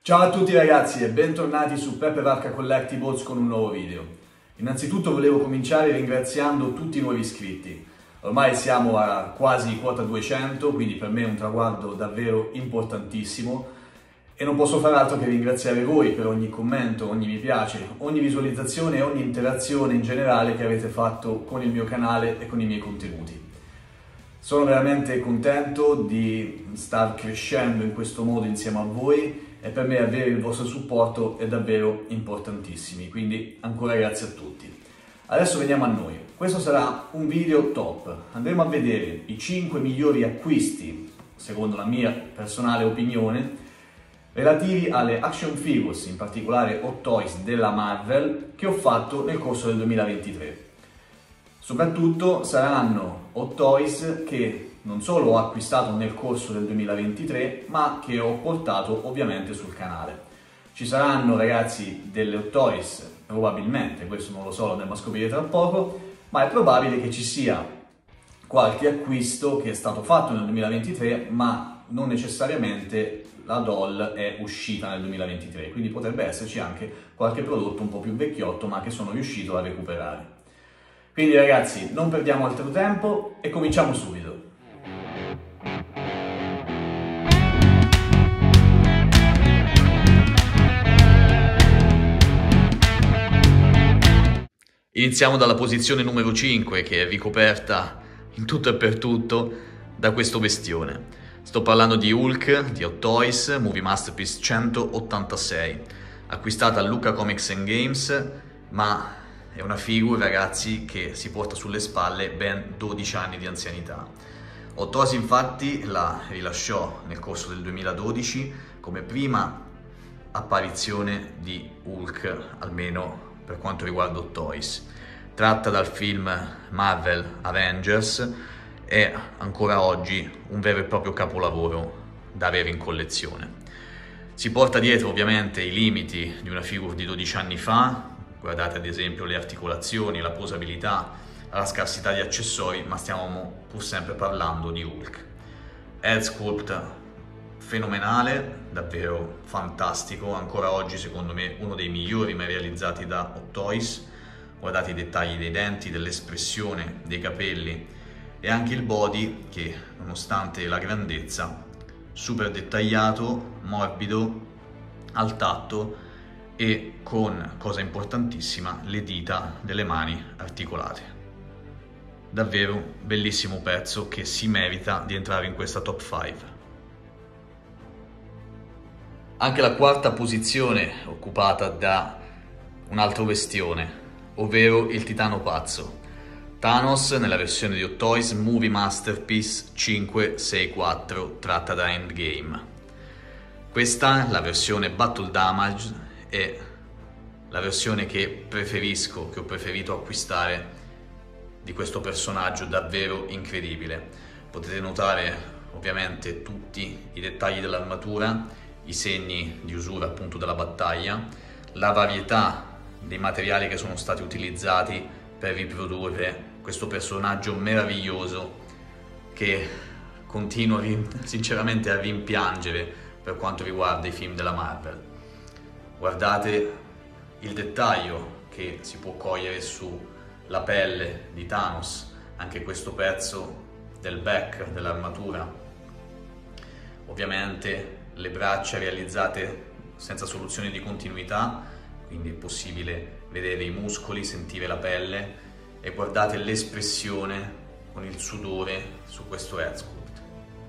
Ciao a tutti ragazzi e bentornati su Peppe Varca Collectibles con un nuovo video. Innanzitutto volevo cominciare ringraziando tutti i nuovi iscritti. Ormai siamo a quasi quota 200, quindi per me è un traguardo davvero importantissimo e non posso far altro che ringraziare voi per ogni commento, ogni mi piace, ogni visualizzazione e ogni interazione in generale che avete fatto con il mio canale e con i miei contenuti. Sono veramente contento di star crescendo in questo modo insieme a voi e per me avere il vostro supporto è davvero importantissimo, quindi ancora grazie a tutti. Adesso veniamo a noi. Questo sarà un video top. Andremo a vedere i 5 migliori acquisti, secondo la mia personale opinione, relativi alle action figures, in particolare Hot Toys della Marvel, che ho fatto nel corso del 2023. Soprattutto saranno Hot Toys che non solo ho acquistato nel corso del 2023, ma che ho portato ovviamente sul canale. Ci saranno ragazzi delle Hot Toys, probabilmente, questo non lo so, lo andremo a scoprire tra poco, ma è probabile che ci sia qualche acquisto che è stato fatto nel 2023, ma non necessariamente la doll è uscita nel 2023, quindi potrebbe esserci anche qualche prodotto un po' più vecchiotto, ma che sono riuscito a recuperare. Quindi ragazzi, non perdiamo altro tempo e cominciamo subito. Iniziamo dalla posizione numero 5, che è ricoperta in tutto e per tutto da questo bestione. Sto parlando di Hulk, di Hot Toys, Movie Masterpiece 186, acquistata a Lucca Comics and Games, ma è una figure, ragazzi, che si porta sulle spalle ben 12 anni di anzianità. Hot Toys infatti la rilasciò nel corso del 2012 come prima apparizione di Hulk, almeno per quanto riguarda Hot Toys. Tratta dal film Marvel Avengers, è ancora oggi un vero e proprio capolavoro da avere in collezione. Si porta dietro ovviamente i limiti di una figure di 12 anni fa, guardate ad esempio le articolazioni, la posabilità, la scarsità di accessori, ma stiamo pur sempre parlando di Hulk. Head sculpt fenomenale, davvero fantastico, ancora oggi secondo me uno dei migliori mai realizzati da Hot Toys. Guardate i dettagli dei denti, dell'espressione, dei capelli e anche il body che, nonostante la grandezza, super dettagliato, morbido, al tatto e con, cosa importantissima, le dita delle mani articolate. Davvero bellissimo pezzo che si merita di entrare in questa top 5. Anche la quarta posizione occupata da un altro bestione, ovvero il Titano Pazzo. Thanos nella versione di Hot Toys Movie Masterpiece 564 tratta da Endgame. Questa, la versione Battle Damage, è la versione che preferisco, che ho preferito acquistare di questo personaggio davvero incredibile. Potete notare ovviamente tutti i dettagli dell'armatura, i segni di usura appunto della battaglia, la varietà dei materiali che sono stati utilizzati per riprodurre questo personaggio meraviglioso che continuo sinceramente a rimpiangere per quanto riguarda i film della Marvel. Guardate il dettaglio che si può cogliere sulla pelle di Thanos, anche questo pezzo del back dell'armatura, ovviamente le braccia realizzate senza soluzione di continuità, quindi è possibile vedere i muscoli, sentire la pelle e guardate l'espressione con il sudore su questo head sculpt.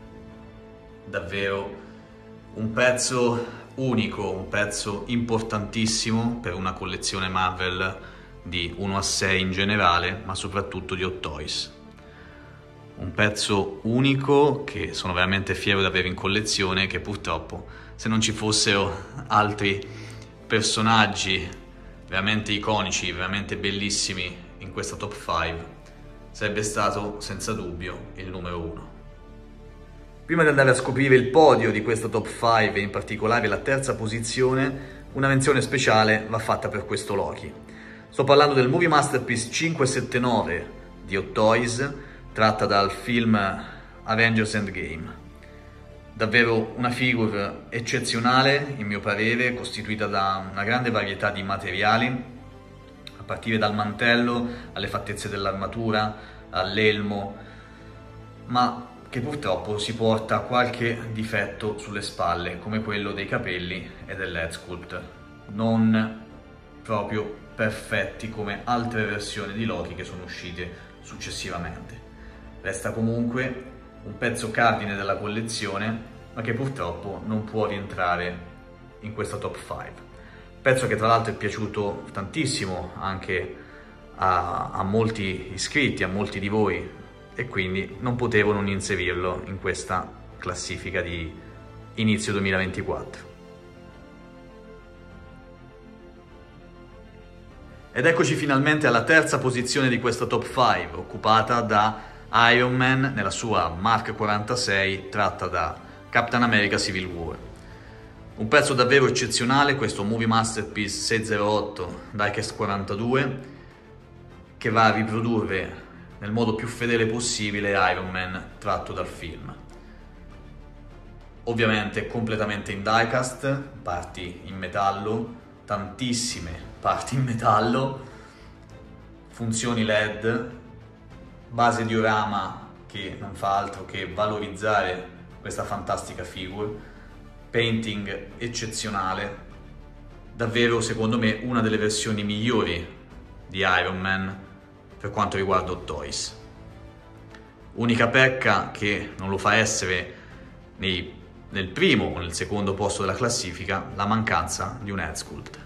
Davvero un pezzo unico, un pezzo importantissimo per una collezione Marvel di 1 a 6 in generale, ma soprattutto di Hot Toys. Un pezzo unico che sono veramente fiero di avere in collezione, che purtroppo se non ci fossero altri personaggi veramente iconici, veramente bellissimi in questa top 5, sarebbe stato senza dubbio il numero 1. Prima di andare a scoprire il podio di questa top 5 e in particolare la terza posizione, una menzione speciale va fatta per questo Loki. Sto parlando del Movie Masterpiece 579 di Hot Toys, tratta dal film Avengers Endgame. Davvero una figure eccezionale, in mio parere, costituita da una grande varietà di materiali, a partire dal mantello, alle fattezze dell'armatura, all'elmo, ma che purtroppo si porta qualche difetto sulle spalle, come quello dei capelli e dell'head sculpt, non proprio perfetti come altre versioni di Loki che sono uscite successivamente. Resta comunque un pezzo cardine della collezione, ma che purtroppo non può rientrare in questa top 5. Pezzo che tra l'altro è piaciuto tantissimo anche a molti iscritti, a molti di voi, e quindi non potevo non inserirlo in questa classifica di inizio 2024. Ed eccoci finalmente alla terza posizione di questa top 5, occupata da Iron Man nella sua Mark 46 tratta da Captain America Civil War. Un pezzo davvero eccezionale, questo Movie Masterpiece 608 Diecast 42, che va a riprodurre nel modo più fedele possibile Iron Man tratto dal film. Ovviamente completamente in diecast, parti in metallo, tantissime parti in metallo, funzioni LED, base diorama che non fa altro che valorizzare questa fantastica figure, painting eccezionale, davvero secondo me una delle versioni migliori di Iron Man per quanto riguarda Hot Toys. Unica pecca che non lo fa essere nel primo o nel secondo posto della classifica, la mancanza di un head sculpt.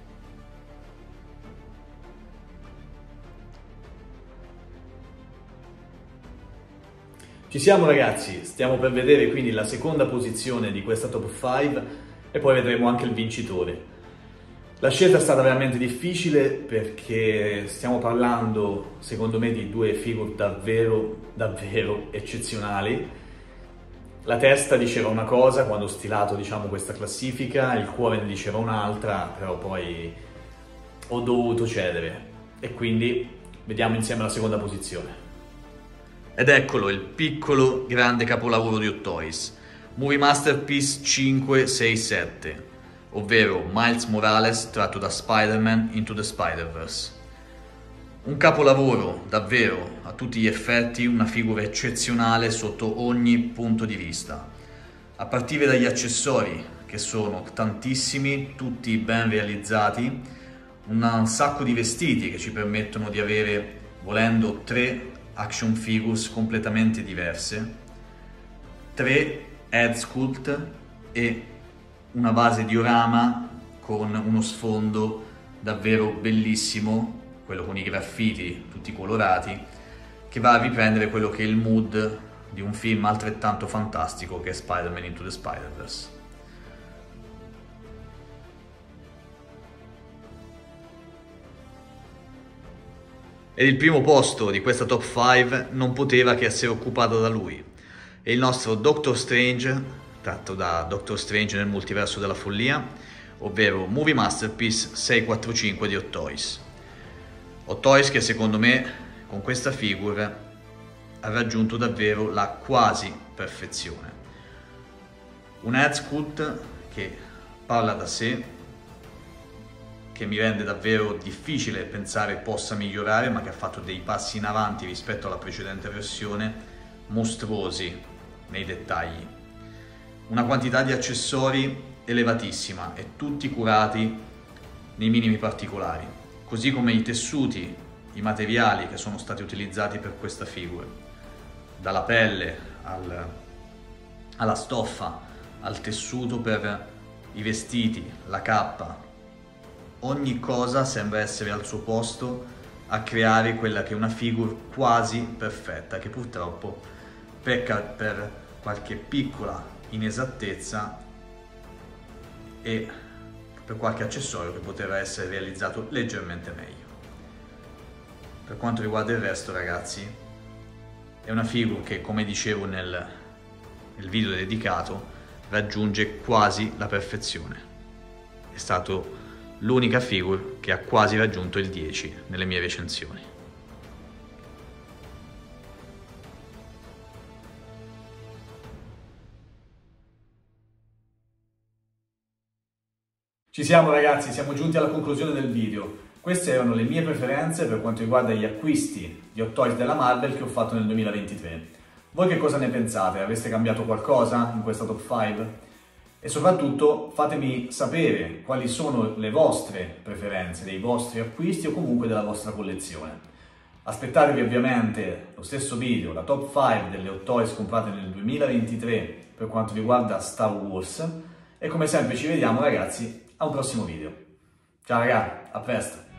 Ci siamo ragazzi, stiamo per vedere quindi la seconda posizione di questa top 5 e poi vedremo anche il vincitore. La scelta è stata veramente difficile perché stiamo parlando, secondo me, di due figure davvero eccezionali. La testa diceva una cosa quando ho stilato, diciamo, questa classifica, il cuore ne diceva un'altra, però poi ho dovuto cedere e quindi vediamo insieme la seconda posizione. Ed eccolo, il piccolo grande capolavoro di Hot Toys, Movie Masterpiece 567, ovvero Miles Morales tratto da Spider-Man Into the Spider-Verse. Un capolavoro, davvero, a tutti gli effetti, una figura eccezionale sotto ogni punto di vista. A partire dagli accessori, che sono tantissimi, tutti ben realizzati, un sacco di vestiti che ci permettono di avere, volendo, 3 action figures completamente diverse, 3 head sculpt e una base diorama con uno sfondo davvero bellissimo, quello con i graffiti tutti colorati, che va a riprendere quello che è il mood di un film altrettanto fantastico che è Spider-Man Into the Spider-Verse. Ed il primo posto di questa top 5 non poteva che essere occupato da lui. È il nostro Doctor Strange, tratto da Doctor Strange nel multiverso della follia, ovvero Movie Masterpiece 645 di Hot Toys. Hot Toys che secondo me con questa figure ha raggiunto davvero la quasi perfezione. Un head sculpt che parla da sé, che mi rende davvero difficile pensare possa migliorare, ma che ha fatto dei passi in avanti rispetto alla precedente versione, mostruosi nei dettagli. Una quantità di accessori elevatissima e tutti curati nei minimi particolari, così come i tessuti, i materiali che sono stati utilizzati per questa figure, dalla pelle alla stoffa, al tessuto per i vestiti, la cappa. Ogni cosa sembra essere al suo posto a creare quella che è una figure quasi perfetta, che purtroppo pecca per qualche piccola inesattezza e per qualche accessorio che poteva essere realizzato leggermente meglio. Per quanto riguarda il resto, ragazzi, è una figure che, come dicevo nel video dedicato, raggiunge quasi la perfezione. È stato l'unica figure che ha quasi raggiunto il 10 nelle mie recensioni. Ci siamo ragazzi, siamo giunti alla conclusione del video. Queste erano le mie preferenze per quanto riguarda gli acquisti di Hot Toys della Marvel che ho fatto nel 2023. Voi che cosa ne pensate? Avreste cambiato qualcosa in questa top 5? E soprattutto fatemi sapere quali sono le vostre preferenze, dei vostri acquisti o comunque della vostra collezione. Aspettatevi ovviamente lo stesso video, la top 5 delle Hot Toys comprate nel 2023 per quanto riguarda Star Wars. E come sempre ci vediamo ragazzi a un prossimo video. Ciao ragazzi, a presto!